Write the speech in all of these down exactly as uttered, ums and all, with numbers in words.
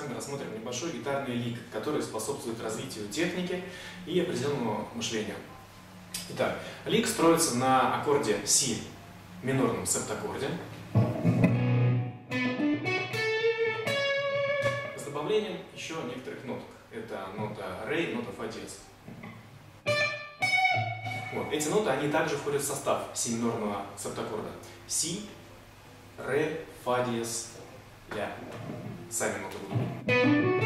вами рассмотрим небольшой гитарный лик, который способствует развитию техники и определенному мышлению. Итак, лик строится на аккорде си, минорном септаккорде, с добавлением еще некоторых ноток. Это нота ре, нота фа диез. Вот. Эти ноты, они также входят в состав си минорного септаккорда. Си, ре, фа диез, ля. Сами ноты будут.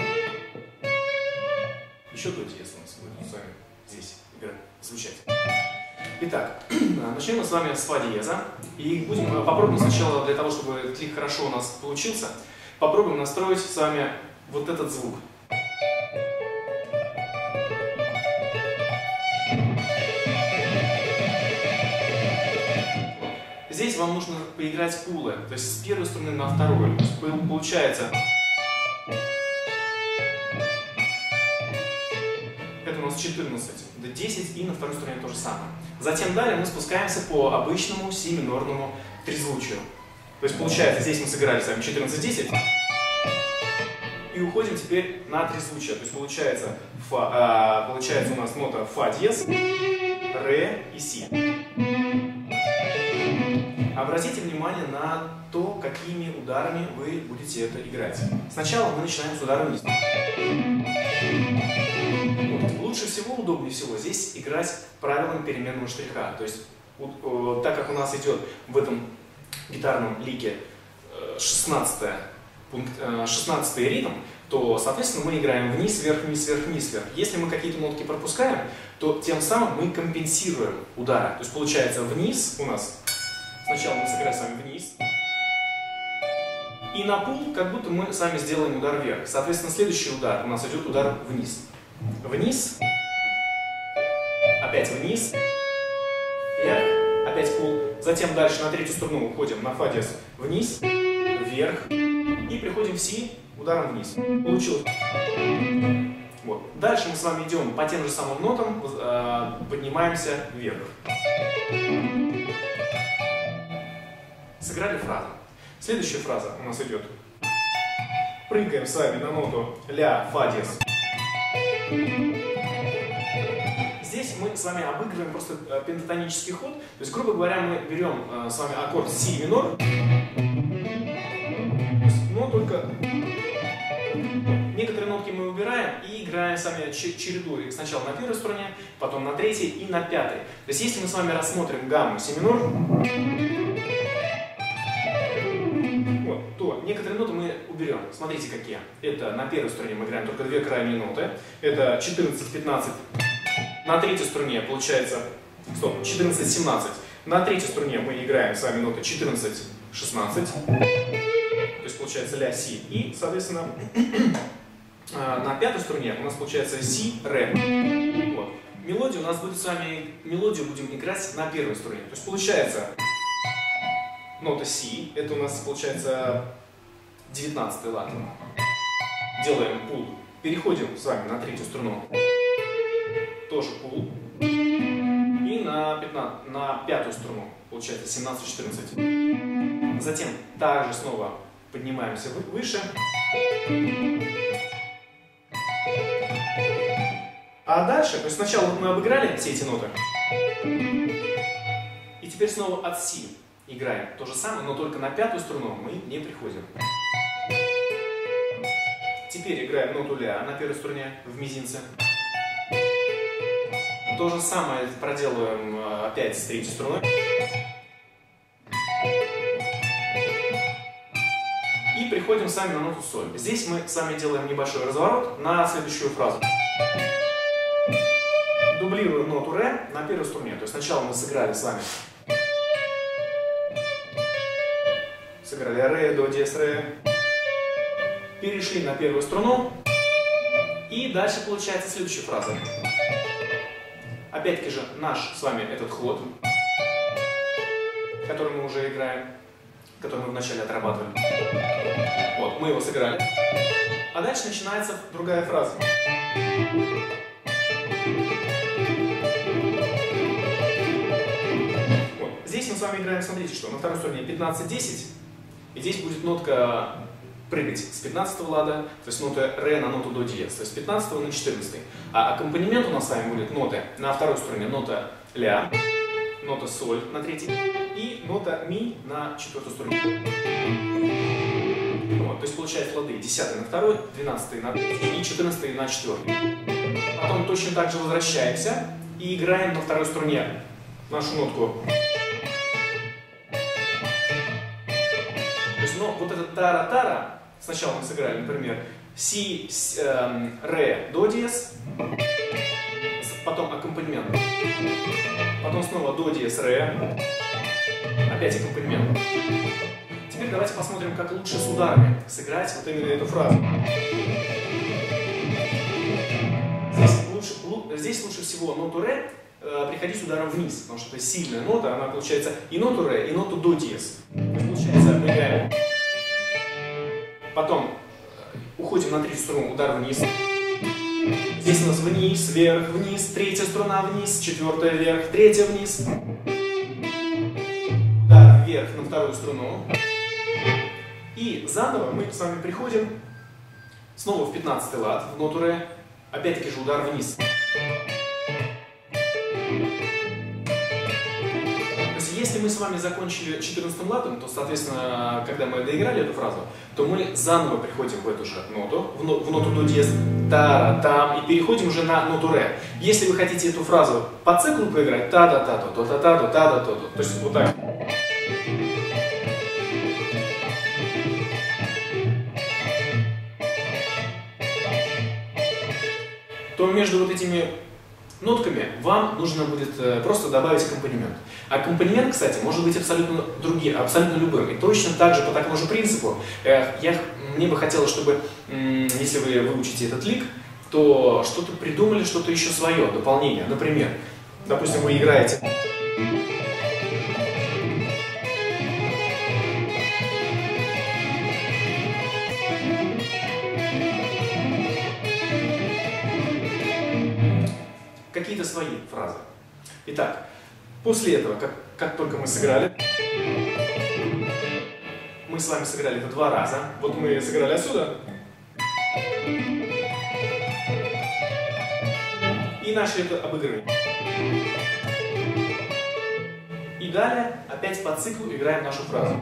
Еще до диез у нас будет с вами здесь играть, звучать. Итак, начнем мы с вами с фа диеза. И будем попробуем сначала, для того, чтобы этот лик хорошо у нас получился, попробуем настроить с вами вот этот звук. Здесь вам нужно поиграть пулы, то есть с первой струны на вторую. То есть получается, это у нас четырнадцать до десяти, и на второй струне то же самое. Затем далее мы спускаемся по обычному си минорному трезвучию. То есть получается, здесь мы сыграли с вами четырнадцать десять и уходим теперь на трезвучие. То есть получается, фа, а, получается у нас нота фа диез, ре и си. Обратите внимание на то, какими ударами вы будете это играть. Сначала мы начинаем с удара вниз. Вот. Лучше всего, удобнее всего здесь играть правилами переменного штриха. То есть, вот, так как у нас идет в этом гитарном лике шестнадцатый ритм, то, соответственно, мы играем вниз, вверх, вниз, вверх, вниз, вверх. Если мы какие-то нотки пропускаем, то тем самым мы компенсируем удары. То есть получается вниз у нас. Сначала мы сыграем с вами вниз, и на пул как будто мы с вами сделаем удар вверх. Соответственно, следующий удар у нас идет удар вниз. Вниз, опять вниз, вверх, опять пул. Затем дальше на третью струну уходим на фа диез, вниз, вверх, и приходим в си ударом вниз. Получилось. Вот. Дальше мы с вами идем по тем же самым нотам, поднимаемся вверх. Сыграли фразу. Следующая фраза у нас идет. Прыгаем с вами на ноту ля, фа диез. Здесь мы с вами обыгрываем просто пентатонический ход. То есть, грубо говоря, мы берем с вами аккорд си минор, но только некоторые нотки мы убираем и играем с вами чередой. Сначала на первой струне, потом на третьей и на пятой. То есть, если мы с вами рассмотрим гамму си минор, то некоторые ноты мы уберем. Смотрите, какие. Это на первой струне мы играем только две крайние ноты. Это четырнадцать пятнадцать. На третьей струне получается... Стоп, четырнадцать семнадцать. На третьей струне мы играем с вами ноты четырнадцать шестнадцать. То есть получается ля, си. И, соответственно, на пятой струне у нас получается си, ре. Вот. Мелодию у нас будет с вами... Мелодию будем играть на первой струне. То есть получается... Нота си, это у нас получается девятнадцатый лад. Делаем пул. Переходим с вами на третью струну. Тоже пул. И на, пятнадцатую, на пятую струну, получается семнадцать четырнадцать. Затем также снова поднимаемся выше. А дальше, то есть сначала вот мы обыграли все эти ноты. И теперь снова от си. Играем то же самое, но только на пятую струну мы не приходим. Теперь играем ноту ля на первой струне в мизинце. То же самое проделываем опять с третьей струной. И приходим с вами на ноту соль. Здесь мы с вами делаем небольшой разворот на следующую фразу. Дублируем ноту ре на первой струне. То есть сначала мы сыграли с вами. Сыграли ре, до, диез, ре. Перешли на первую струну. И дальше получается следующая фраза. Опять-таки же наш с вами этот ход, который мы уже играем, который мы вначале отрабатывали. Вот, мы его сыграли. А дальше начинается другая фраза. Вот. Здесь мы с вами играем, смотрите, что на второй струне пятнадцать десять. И здесь будет нотка прыгать с пятнадцатого лада, то есть ноты ре на ноту до диез, то есть с пятнадцатого на четырнадцатый. А аккомпанемент у нас с вами будет ноты на второй струне нота ля, нота соль на третьей и нота ми на четвертой струне. Вот, то есть получается лады десятый на второй, двенадцатый на третий и четырнадцатый на четвертый. Потом точно так же возвращаемся и играем на второй струне нашу нотку. То есть, ну, вот это тара-тара, сначала мы сыграли, например, си, с, э, ре, до диез, потом аккомпанемент, потом снова до диез, ре, опять аккомпанемент. Теперь давайте посмотрим, как лучше с ударами сыграть вот именно эту фразу. Здесь лучше, здесь лучше всего ноту ре э, приходить ударом вниз, потому что это сильная нота, она получается и ноту ре, и ноту до диез. Получается, мы играем. Потом уходим на третью струну, удар вниз. Здесь у нас вниз, вверх, вниз, третья струна вниз, четвертая вверх, третья вниз. Удар вверх на вторую струну. И заново мы с вами приходим снова в пятнадцатый лад, в ноту ре. Опять-таки же удар вниз. Если мы с вами закончили четырнадцатым ладом, то, соответственно, когда мы доиграли эту фразу, то мы заново приходим в эту же ноту, в, но, в ноту до диез, та там, и переходим уже на ноту ре. Если вы хотите эту фразу по циклу поиграть, та-та-та-то, то-та-та-то, та-та-то, то есть вот так. То между вот этими нотками вам нужно будет э, просто добавить аккомпанемент. Аккомпанемент, кстати, может быть абсолютно другим, абсолютно любым. И точно так же, по такому же принципу, э, я, мне бы хотелось, чтобы, э, если вы выучите этот лик, то что-то придумали, что-то еще свое, дополнение. Например, допустим, вы играете... какие-то свои фразы. Итак, после этого, как, как только мы сыграли, мы с вами сыграли это два раза. Вот мы сыграли отсюда. И начали это обыгрывать. И далее, опять по циклу играем нашу фразу.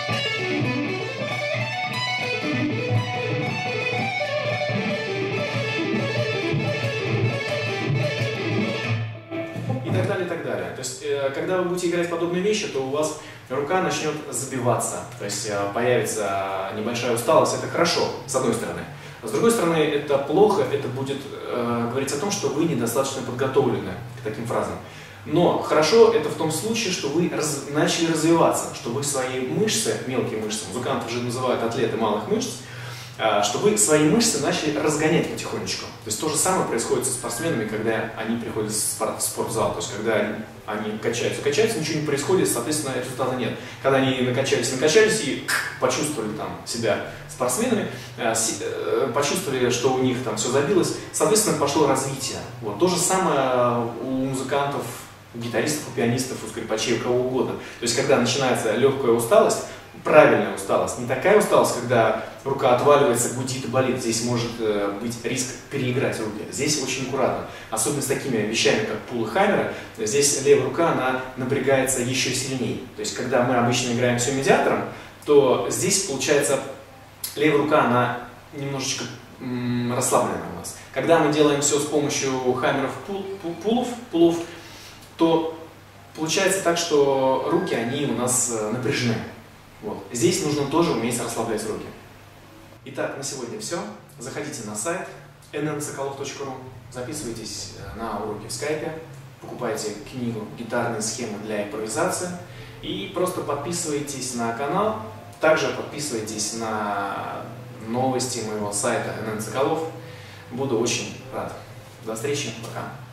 И так далее, и так далее. То есть, э, когда вы будете играть подобные вещи, то у вас рука начнет забиваться. То есть, э, появится небольшая усталость. Это хорошо, с одной стороны. С другой стороны, это плохо, это будет э, говорить о том, что вы недостаточно подготовлены к таким фразам. Но хорошо это в том случае, что вы раз, начали развиваться, что вы свои мышцы, мелкие мышцы, музыканты же называют атлеты малых мышц, что вы свои мышцы начали разгонять потихонечку. То есть то же самое происходит со спортсменами, когда они приходят в спортзал. То есть когда они, они качаются, качаются, ничего не происходит, соответственно, результата нет. Когда они накачались, накачались и почувствовали там себя спортсменами, почувствовали, что у них там все забилось, соответственно, пошло развитие. Вот. То же самое у музыкантов, у гитаристов, у пианистов, у скрипачей, у кого угодно. То есть когда начинается легкая усталость, правильная усталость, не такая усталость, когда рука отваливается, гудит и болит. Здесь может э, быть риск переиграть руки. Здесь очень аккуратно. Особенно с такими вещами, как пул и хаммеры, здесь левая рука, она напрягается еще сильнее. То есть, когда мы обычно играем все медиатором, то здесь, получается, левая рука, она немножечко м, расслабленная у нас. Когда мы делаем все с помощью хаммеров, пул, пул, пулов, пулов, то получается так, что руки, они у нас напряжены. Вот. Здесь нужно тоже уметь расслаблять руки. Итак, на сегодня все. Заходите на сайт эн эн соколов точка ру, записывайтесь на уроки в скайпе, покупайте книгу «Гитарные схемы для импровизации» и просто подписывайтесь на канал. Также подписывайтесь на новости моего сайта эн эн Соколов. Буду очень рад. До встречи. Пока.